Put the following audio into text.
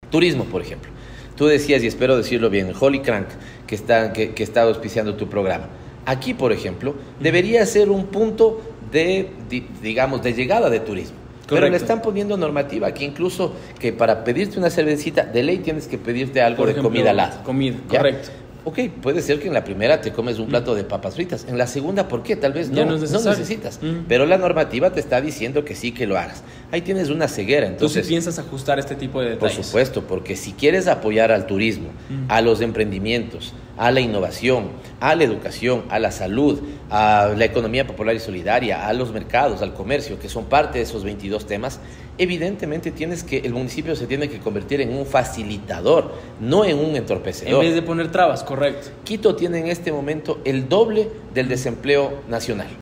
Turismo, por ejemplo. Tú decías, y espero decirlo bien, Holy Crank, que está auspiciando tu programa. Aquí, por ejemplo, debería ser un punto digamos, de llegada de turismo. Correcto. Pero le están poniendo normativa que incluso que para pedirte una cervecita, de ley tienes que pedirte algo Por de ejemplo, comida al lado. Comida, ¿Ya? correcto. Ok, puede ser que en la primera te comes un plato de papas fritas. En la segunda, ¿por qué? Tal vez Ya no no es necesario. necesitas. Pero la normativa te está diciendo que sí que lo hagas. Ahí tienes una ceguera. Tú Entonces, sí piensas ajustar este tipo de por detalles. supuesto, porque si quieres apoyar al turismo, a los emprendimientos, a la innovación, a la educación, a la salud, a la economía popular y solidaria, a los mercados, al comercio, que son parte de esos 22 temas, evidentemente el municipio se tiene que convertir en un facilitador, no en un entorpecedor. En vez de poner trabas, correcto. Quito tiene en este momento el doble del desempleo nacional.